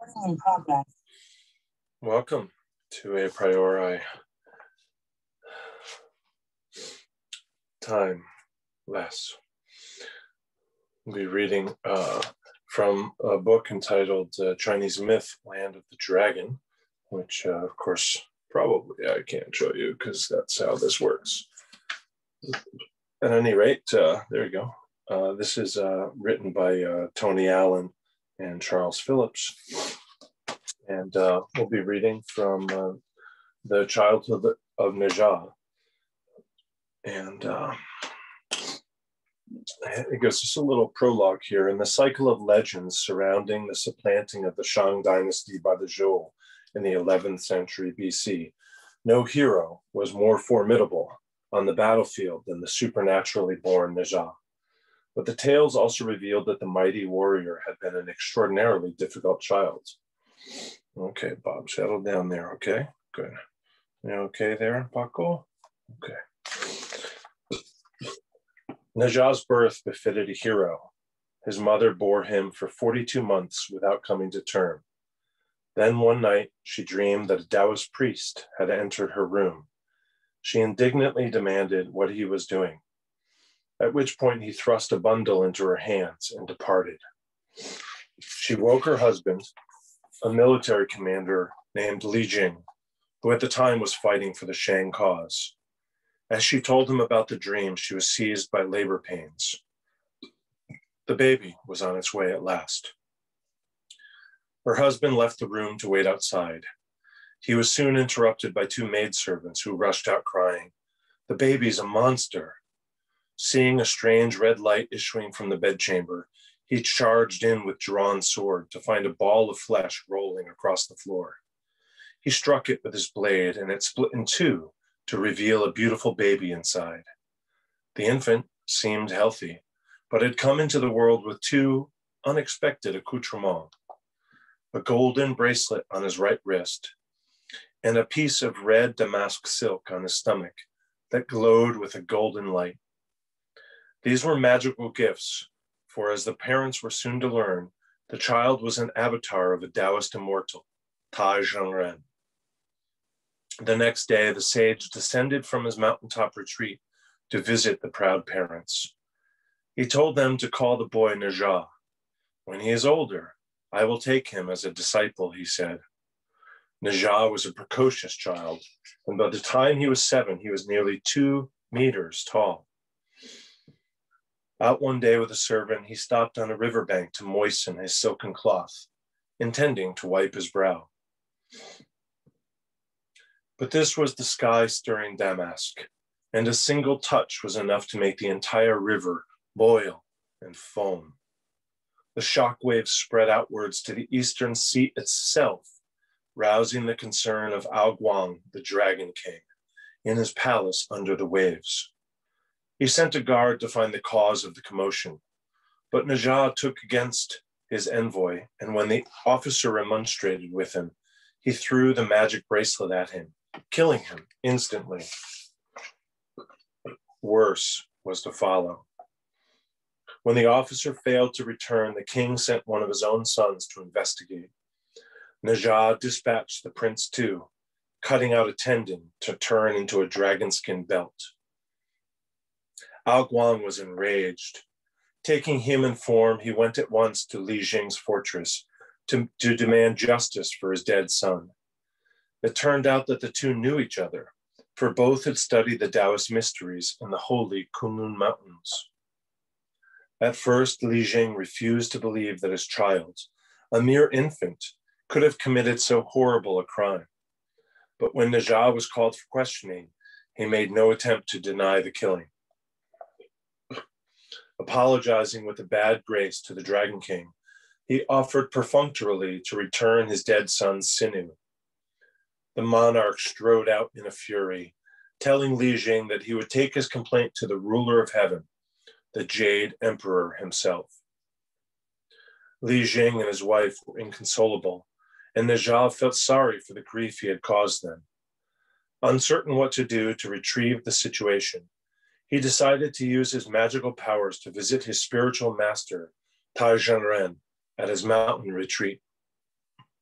In progress. Welcome to A Priori Time Less. We'll be reading from a book entitled Chinese Myth, Land of the Dragon, which, of course, probably I can't show you because that's how this works. At any rate, there you go. This is written by Tony Allen and Charles Phillips. And we'll be reading from The Childhood of Ne Zha. And it goes just a little prologue here. In the cycle of legends surrounding the supplanting of the Shang dynasty by the Zhou in the 11th century BC, no hero was more formidable on the battlefield than the supernaturally born Ne Zha. But the tales also revealed that the mighty warrior had been an extraordinarily difficult child. Okay, Bob, settle down there, okay? Good. You okay there, Paco? Okay. Ne Zha's birth befitted a hero. His mother bore him for 42 months without coming to term. Then one night, she dreamed that a Taoist priest had entered her room. She indignantly demanded what he was doing, at which point he thrust a bundle into her hands and departed. She woke her husband, a military commander named Li Jing, who at the time was fighting for the Shang cause. As she told him about the dream, she was seized by labor pains. The baby was on its way at last. Her husband left the room to wait outside. He was soon interrupted by two maidservants who rushed out crying, "The baby's a monster." Seeing a strange red light issuing from the bedchamber, he charged in with drawn sword to find a ball of flesh rolling across the floor. He struck it with his blade and it split in two to reveal a beautiful baby inside. The infant seemed healthy, but had come into the world with two unexpected accoutrements: a golden bracelet on his right wrist and a piece of red damask silk on his stomach that glowed with a golden light. These were magical gifts, for as the parents were soon to learn, the child was an avatar of a Taoist immortal, Tai Zhengren. The next day, the sage descended from his mountaintop retreat to visit the proud parents. He told them to call the boy Ne Zha. "When he is older, I will take him as a disciple," he said. Ne Zha was a precocious child, and by the time he was 7, he was nearly 2 meters tall. Out one day with a servant, he stopped on a riverbank to moisten his silken cloth, intending to wipe his brow. But this was the sky-stirring damask, and a single touch was enough to make the entire river boil and foam. The shock waves spread outwards to the eastern sea itself, rousing the concern of Ao Guang, the Dragon King, in his palace under the waves. He sent a guard to find the cause of the commotion, but Ne Zha took against his envoy, and when the officer remonstrated with him, he threw the magic bracelet at him, killing him instantly. Worse was to follow. When the officer failed to return, the king sent one of his own sons to investigate. Ne Zha dispatched the prince too, cutting out a tendon to turn into a dragon skin belt. Ao Guang was enraged. Taking human form, he went at once to Li Jing's fortress to demand justice for his dead son. It turned out that the two knew each other, for both had studied the Taoist mysteries in the holy Kunlun Mountains. At first, Li Jing refused to believe that his child, a mere infant, could have committed so horrible a crime. But when Ne Zha was called for questioning, he made no attempt to deny the killing. Apologizing with a bad grace to the Dragon King, he offered perfunctorily to return his dead son's sinew. The monarch strode out in a fury, telling Li Jing that he would take his complaint to the ruler of heaven, the Jade Emperor himself. Li Jing and his wife were inconsolable, and Ne Zha felt sorry for the grief he had caused them. Uncertain what to do to retrieve the situation, he decided to use his magical powers to visit his spiritual master, Tai Zhengren, at his mountain retreat.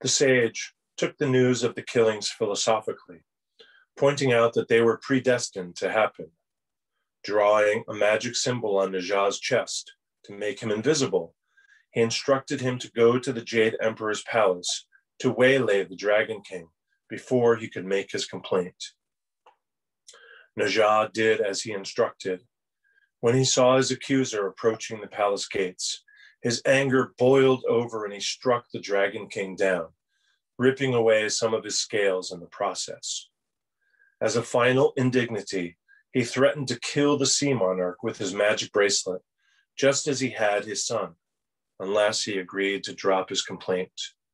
The sage took the news of the killings philosophically, pointing out that they were predestined to happen. Drawing a magic symbol on Najah's chest to make him invisible, he instructed him to go to the Jade Emperor's palace to waylay the Dragon King before he could make his complaint. Najah did as he instructed. When he saw his accuser approaching the palace gates, his anger boiled over and he struck the Dragon King down, ripping away some of his scales in the process. As a final indignity, he threatened to kill the sea monarch with his magic bracelet, just as he had his son, unless he agreed to drop his complaint.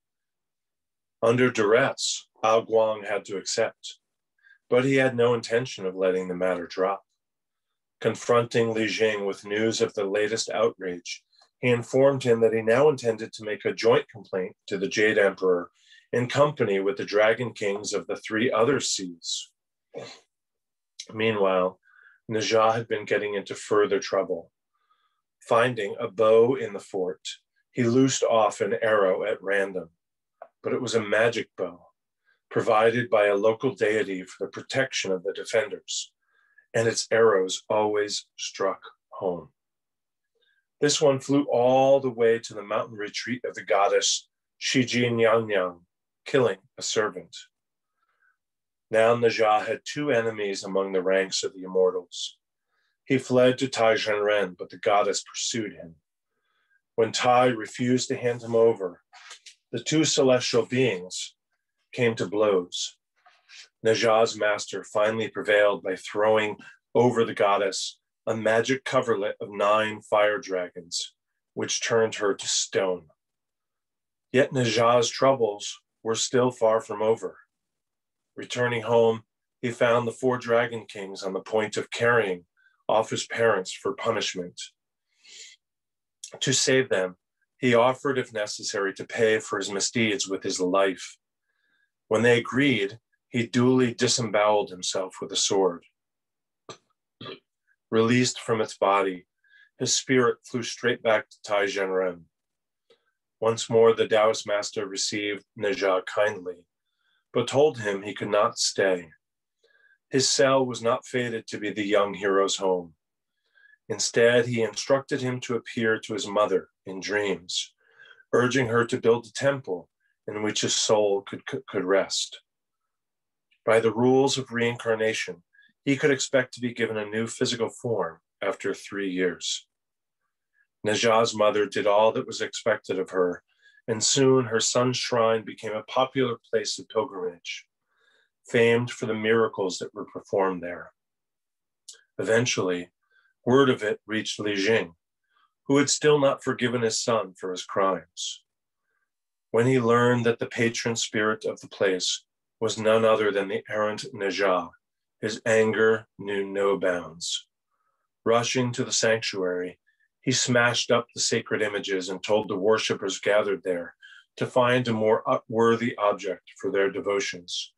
Under duress, Ao Guang had to accept, but he had no intention of letting the matter drop. Confronting Li Jing with news of the latest outrage, he informed him that he now intended to make a joint complaint to the Jade Emperor in company with the Dragon Kings of the 3 other seas. Meanwhile, Najah had been getting into further trouble. Finding a bow in the fort, he loosed off an arrow at random, but it was a magic bow provided by a local deity for the protection of the defenders, and its arrows always struck home. This one flew all the way to the mountain retreat of the goddess Shiji Nyang, killing a servant. Now Najah had 2 enemies among the ranks of the immortals. He fled to Tai Zhenren, but the goddess pursued him. When Tai refused to hand him over, the 2 celestial beings came to blows. Najah's master finally prevailed by throwing over the goddess a magic coverlet of 9 fire dragons, which turned her to stone. Yet Najah's troubles were still far from over. Returning home, he found the 4 Dragon Kings on the point of carrying off his parents for punishment. To save them, he offered, if necessary, to pay for his misdeeds with his life. When they agreed, he duly disemboweled himself with a sword. Released from its body, his spirit flew straight back to Tai Zhenren. Once more, the Taoist master received Najah kindly, but told him he could not stay. His cell was not fated to be the young hero's home. Instead, he instructed him to appear to his mother in dreams, urging her to build a temple in which his soul could rest. By the rules of reincarnation, he could expect to be given a new physical form after 3 years. Najah's mother did all that was expected of her, and soon her son's shrine became a popular place of pilgrimage, famed for the miracles that were performed there. Eventually, word of it reached Li Jing, who had still not forgiven his son for his crimes. When he learned that the patron spirit of the place was none other than the errant Najah, his anger knew no bounds. Rushing to the sanctuary, he smashed up the sacred images and told the worshippers gathered there to find a more worthy object for their devotions.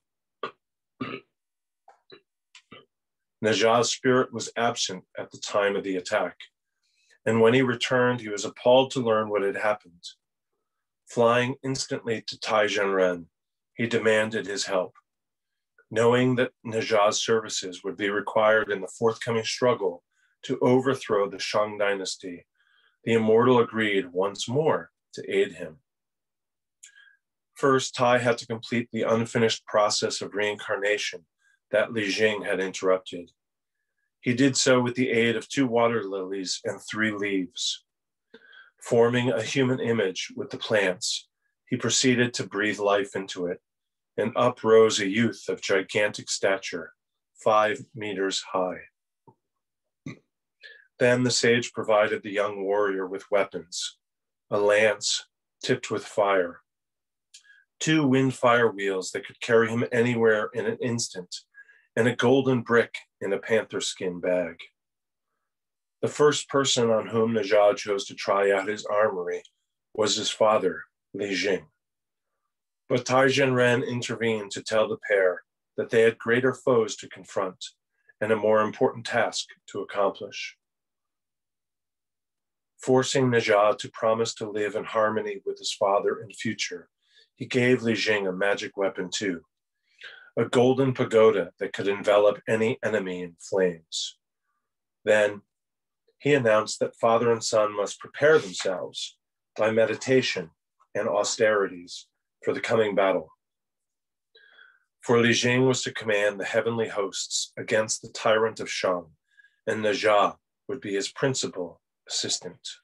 Najah's spirit was absent at the time of the attack, and when he returned, he was appalled to learn what had happened. Flying instantly to Tai Zhenren, he demanded his help. Knowing that Najah's services would be required in the forthcoming struggle to overthrow the Shang dynasty, the immortal agreed once more to aid him. First, Tai had to complete the unfinished process of reincarnation that Li Jing had interrupted. He did so with the aid of 2 water lilies and 3 leaves. Forming a human image with the plants, he proceeded to breathe life into it, and up rose a youth of gigantic stature, 5 meters high. Then the sage provided the young warrior with weapons, a lance tipped with fire, 2 wind fire wheels that could carry him anywhere in an instant, and a golden brick in a panther skin bag. The first person on whom Najah chose to try out his armory was his father, Li Jing. But Tai Zhenren intervened to tell the pair that they had greater foes to confront and a more important task to accomplish. Forcing Najah to promise to live in harmony with his father in future, He gave Li Jing a magic weapon too, a golden pagoda that could envelop any enemy in flames. Then he announced that father and son must prepare themselves by meditation and austerities for the coming battle. For Li Jing was to command the heavenly hosts against the tyrant of Shang, and Ne Zha would be his principal assistant.